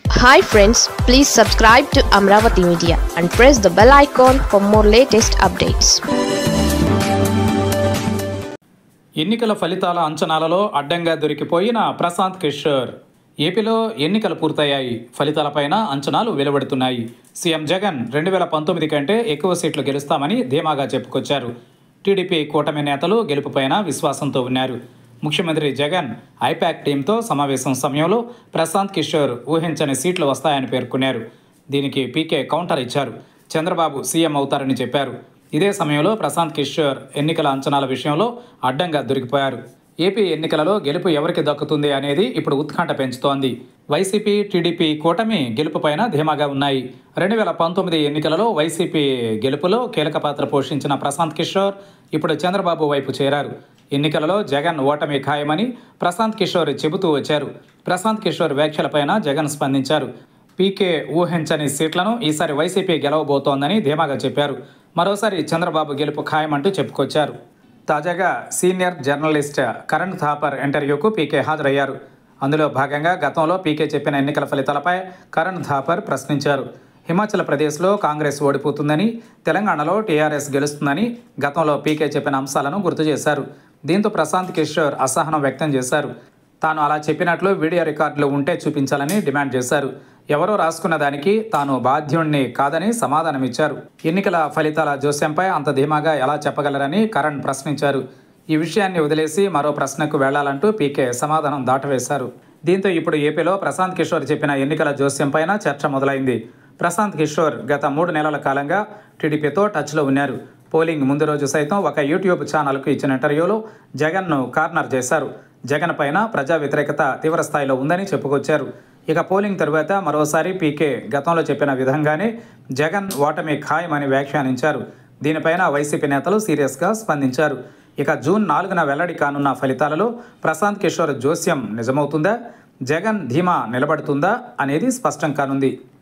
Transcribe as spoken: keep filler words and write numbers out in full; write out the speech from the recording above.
Hi friends, please subscribe to Amravati Media and press the bell icon for more latest updates. ఎన్నికల ఫలితాల అంచనాలలో అడ్డంగా దొరికిపోయిన ప్రశాంత్ కిషోర్. ఏపీలో ఎన్నికలు పూర్తయ్యాయి. ఫలితాలపైన అంచనాలు వెలువడుతున్నాయి. సీఎం జగన్ రెండు వేల పంతొమ్మిది కంటే ఎక్కువ సీట్లు గెలుస్తామని ధీమాగా చెప్పుకొచ్చారు. టీడీపీ కూటమి నేతలు గెలుపుపైన విశ్వాసంతో ఉన్నారు. ముఖ్యమంత్రి జగన్ ఐపాక్ టీంతో సమావేశం సమయంలో ప్రశాంత్ కిషోర్ ఊహించని సీట్లు వస్తాయని పేర్కొన్నారు. దీనికి పీకే కౌంటర్ ఇచ్చారు. చంద్రబాబు సీఎం అవుతారని చెప్పారు. ఇదే సమయంలో ప్రశాంత్ కిషోర్ ఎన్నికల అంచనాల విషయంలో అడ్డంగా దొరికిపోయారు. ఏపీ ఎన్నికలలో గెలుపు ఎవరికి దక్కుతుంది అనేది ఇప్పుడు ఉత్కంఠ పెంచుతోంది. వైసీపీ టీడీపీ కూటమి గెలుపుపైన ధీమాగా ఉన్నాయి. రెండు వేల పంతొమ్మిది ఎన్నికలలో వైసీపీ గెలుపులో కీలక పాత్ర పోషించిన ప్రశాంత్ కిషోర్ ఇప్పుడు చంద్రబాబు వైపు చేరారు. ఎన్నికలలో జగన్ ఓటమి ఖాయమని ప్రశాంత్ కిషోర్ చెబుతూ వచ్చారు. ప్రశాంత్ కిషోర్ వ్యాఖ్యలపైన జగన్ స్పందించారు. పీకే ఊహించని సీట్లను ఈసారి వైసీపీ గెలవబోతోందని ధీమాగా చెప్పారు. మరోసారి చంద్రబాబు గెలుపు ఖాయమంటూ చెప్పుకొచ్చారు. తాజాగా సీనియర్ జర్నలిస్ట్ కరణ్ థాపర్ ఇంటర్వ్యూకు పీకే హాజరయ్యారు. అందులో భాగంగా గతంలో పీకే చెప్పిన ఎన్నికల ఫలితాలపై కరణ్ థాపర్ ప్రశ్నించారు. హిమాచల్ ప్రదేశ్లో కాంగ్రెస్ ఓడిపోతుందని, తెలంగాణలో టీఆర్ఎస్ గెలుస్తుందని గతంలో పీకే చెప్పిన అంశాలను గుర్తు చేశారు. దీంతో ప్రశాంత్ కిషోర్ అసహనం వ్యక్తం చేశారు. తాను అలా చెప్పినట్లు వీడియో రికార్డులు ఉంటే చూపించాలని డిమాండ్ చేశారు. ఎవరో రాసుకున్న దానికి తాను బాధ్యుణ్ణి కాదని సమాధానమిచ్చారు. ఎన్నికల ఫలితాల జోస్యంపై అంత ధీమాగా ఎలా చెప్పగలరని కరణ్ ప్రశ్నించారు. ఈ విషయాన్ని వదిలేసి మరో ప్రశ్నకు వెళ్లాలంటూ పీకే సమాధానం దాటవేశారు. దీంతో ఇప్పుడు ఏపీలో ప్రశాంత్ కిషోర్ చెప్పిన ఎన్నికల జోస్యంపైన చర్చ మొదలైంది. ప్రశాంత్ కిషోర్ గత మూడు నెలల కాలంగా టీడీపీతో టచ్లో ఉన్నారు. పోలింగ్ ముందు రోజు సైతం ఒక యూట్యూబ్ ఛానల్కు ఇచ్చిన ఇంటర్వ్యూలో జగన్ను కార్నర్ చేశారు. జగన్ పైన ప్రజా వ్యతిరేకత తీవ్ర స్థాయిలో ఉందని చెప్పుకొచ్చారు. ఇక పోలింగ్ తరువాత మరోసారి పీకే గతంలో చెప్పిన విధంగానే జగన్ ఓటమి ఖాయమని వ్యాఖ్యానించారు. దీనిపైన వైసీపీ నేతలు సీరియస్గా స్పందించారు. ఇక జూన్ నాలుగున వెల్లడి కానున్న ఫలితాలలో ప్రశాంత్ కిషోర్ జోస్యం నిజమవుతుందా, జగన్ ధీమా నిలబడుతుందా అనేది స్పష్టం కానుంది.